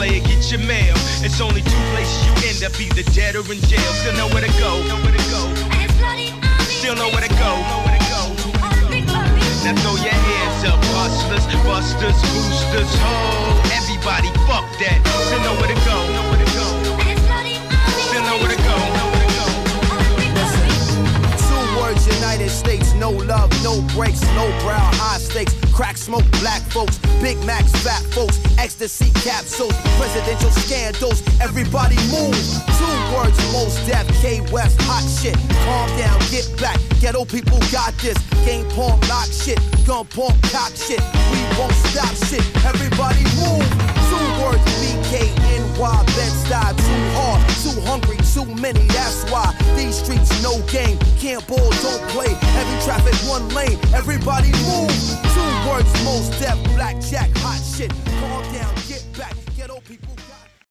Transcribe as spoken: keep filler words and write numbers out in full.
player, get your mail. It's only two places you end up, either dead or in jail. Still know where to go. Still know where to go. Now throw your hands up, hustlers, busters, boosters, ho. Everybody, fuck that. Still know where to go. Still know where to go. Two words, United States, no love, no breaks, no brow, high stakes. Crack smoke, black folks, Big Macs, fat folks, ecstasy capsules, presidential scandals, everybody move. Two words, most deaf, K West, hot shit. Calm down, get back, ghetto people got this. Game porn, lock shit, gun porn, cock shit. We won't stop shit, everybody move. Two words, B K N Y, Bed-Stuy, too hard, too hungry, too many, that's why. These streets, no game, can't ball, don't play. Heavy traffic, one lane, everybody move. Two words, most deaf, blackjack, hot shit. Calm down.